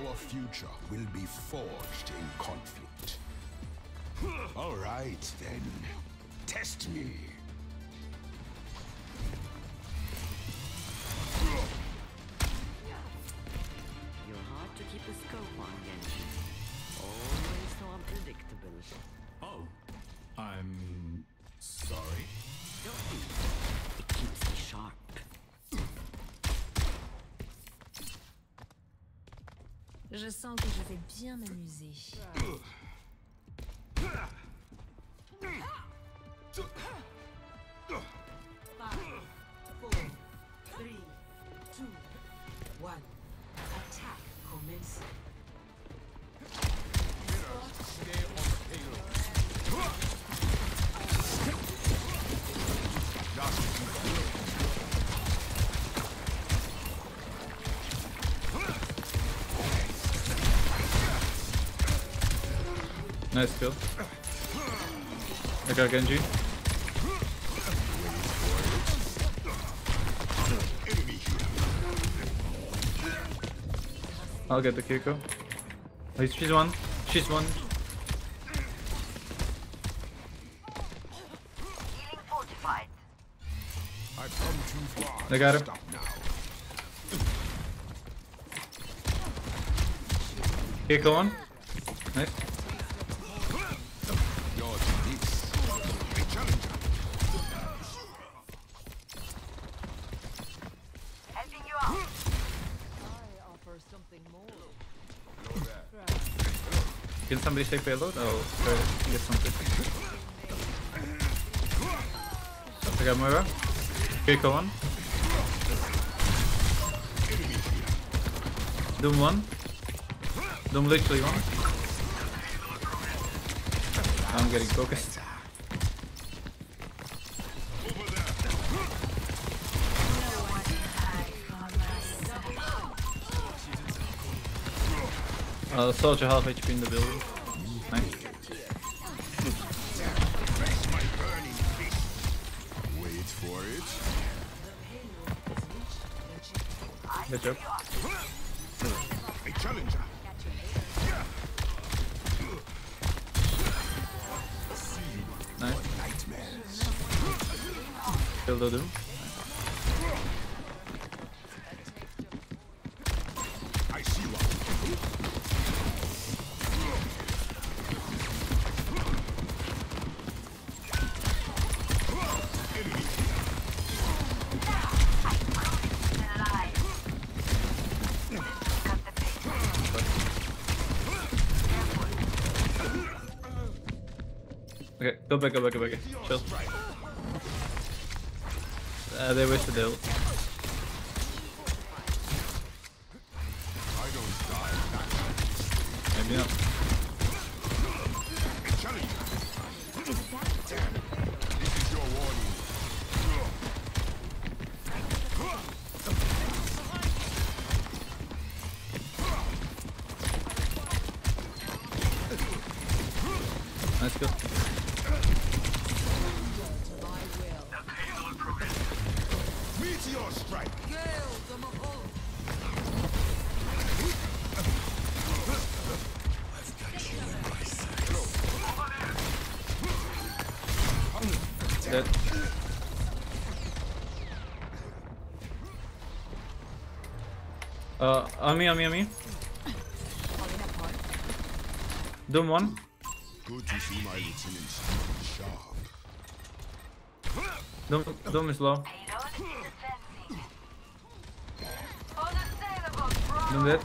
Our future will be forged in conflict. All right, then. Test me. You're hard to keep a scope on, Genji. Always so unpredictable. Oh, I'm sorry. Don't be. It keeps me sharp. Je sens que je vais bien m'amuser. 5, 4, 3, 2, 1. Attack commencing. Stay on the payload. Nice kill. I got Genji. I'll get the Kiko. Oh, she's one. She's one. I've come too far. I got him. Stop now. Kiko one. Nice. Yours this. A challenger. Helping you out. I offer something more. Can somebody take payload? I'll try to get something. I got Moira. Kiko one. Doom one. Doom literally one. I'm getting focused. Soldier half HP in the building. Nice. Wait for it. Good job. A challenger. Nice. Nightmares. Kill the Doom. I see one. Okay, go back. Chill. They wasted the ult. I don't die. Maybe not. A challenger. This is your warning. Nice kill. Meteor strike. Dead. On me. Doom one. Good to see my lieutenants sharp. Doom is low. Doom dead.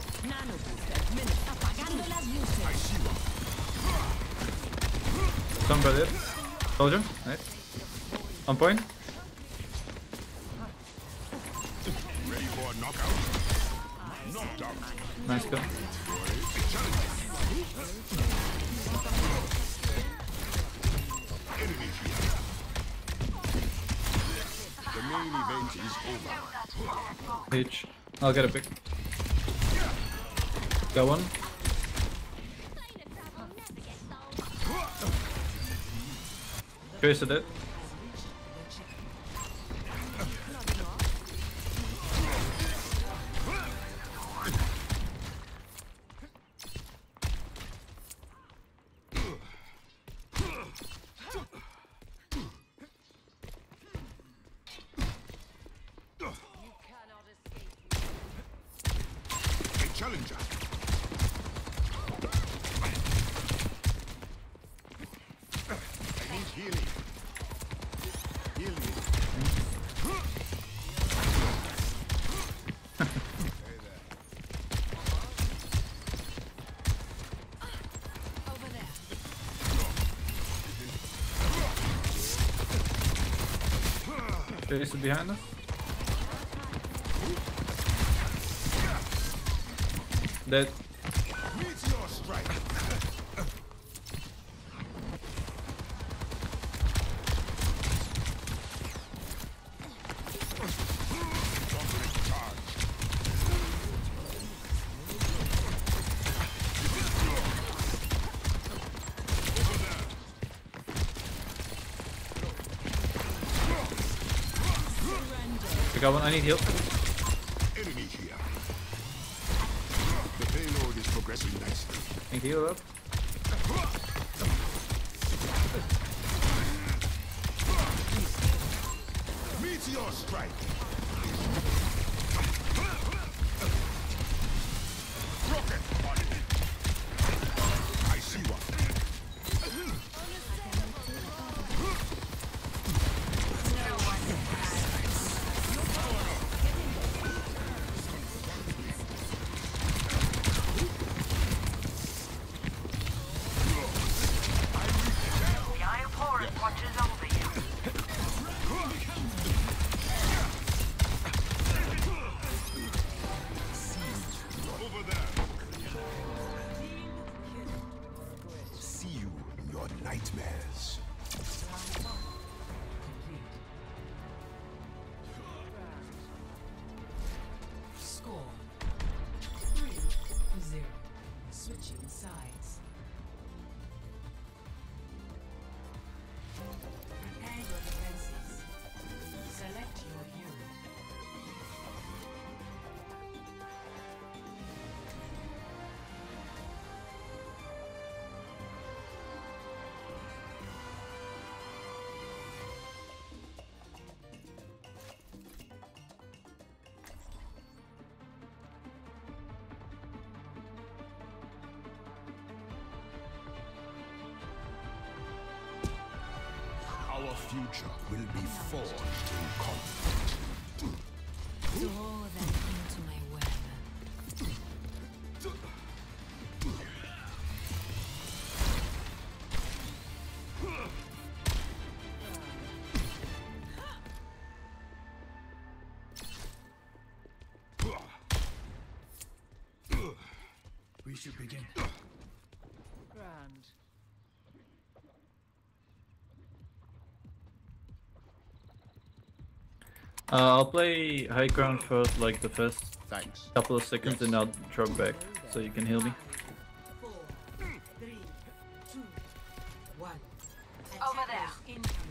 Sombra dead. Soldier. Nice. On point. Ready for a knockout? Knocked out. Nice kill. Enemy here. The main event is over. H. I'll get a pick. Got one. Tracer dead. Challenger. I need healing. Healing. Over there. Jace is behind us. Dead. Meteor strike. I got one. I need heal. Enemy here. The payload is progressing nicely. Need heal up. Meteor strike. Rocket. I see one. The Eye of Horus watches over you. Over there. See you in your nightmares. Score 3-0. Switching sides. Prepare your defenses. Select your hero. Our future will be forged in conflict. Draw them into my web. We should begin. Grand. I'll play high ground first, like the first Thanks. couple of seconds, and I'll drop back so you can heal me. 4, 3, 2, 1. Over there. Incoming.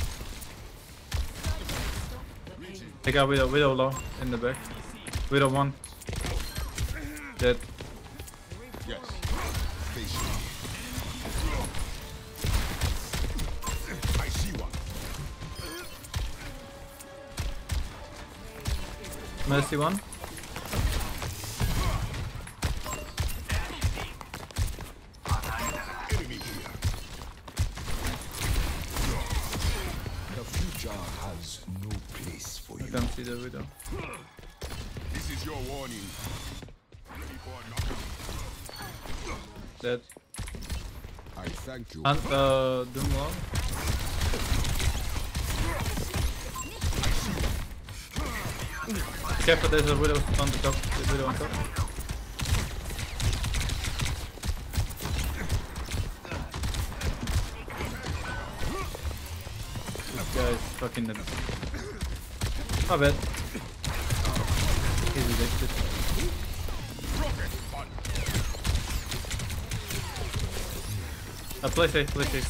The payload. I got Widow low in the back. Widow 1. Dead. Yes. Station. I see one. Mercy 1. Enemy here. The future has no place for I you. can't see the Widow. This is your warning. Ready for nothing. Dead. I thank you. And Doom low. Careful, there's a Widow on the top. The Widow on top. This guy is fucking dead. My bad. He's addicted. Play safe, play safe.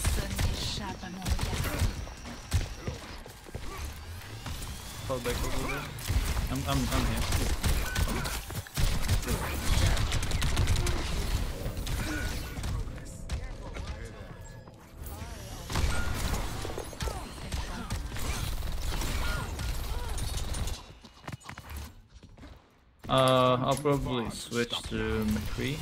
Fall back a little bit. I'm here. I'll probably switch to McCree.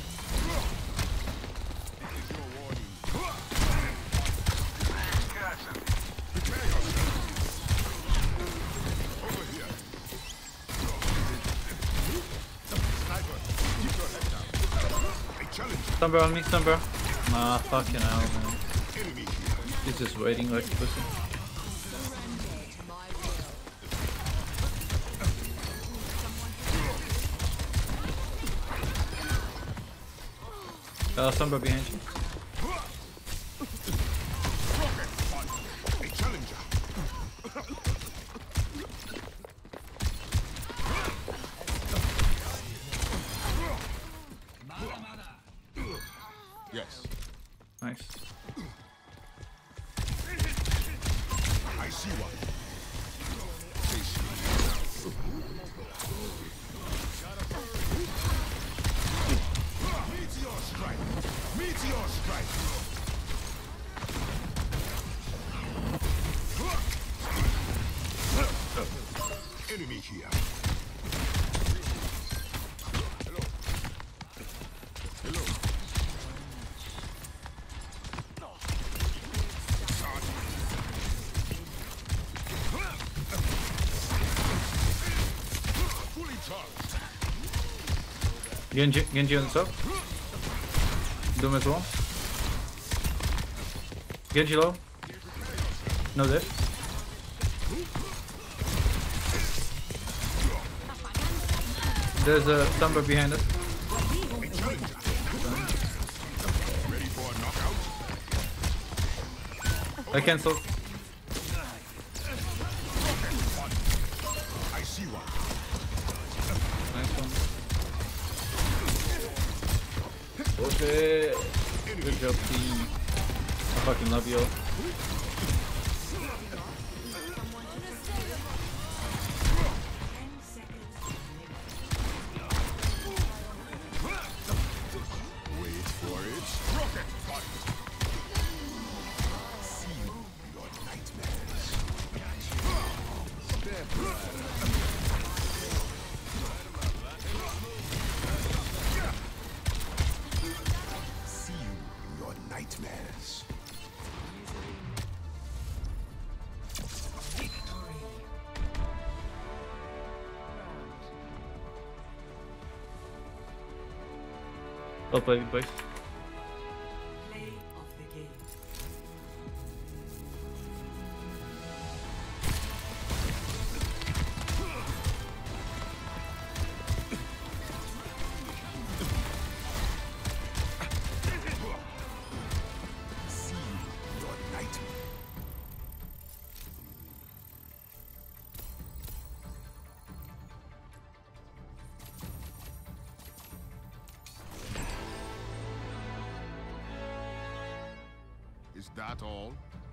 Stumber on me, Stumber. Nah, fucking hell, man. He's just waiting like a pussy. Stumber behind you. Yes. Nice. I see one. Meteor strike! Meteor strike! Enemy here. Hello. Hello. Fully charged. Genji on the top. Doom as well. Genji low. No diff. There's a Stumber behind us. Ready for a knockout? I cancel. I see one. Nice one. Okay. Good job, team. I fucking love you all. Wait for it. Rocket fight. See your nightmares. See your nightmares. Well played, boys. Play of the game. See your nightmares. Is that all?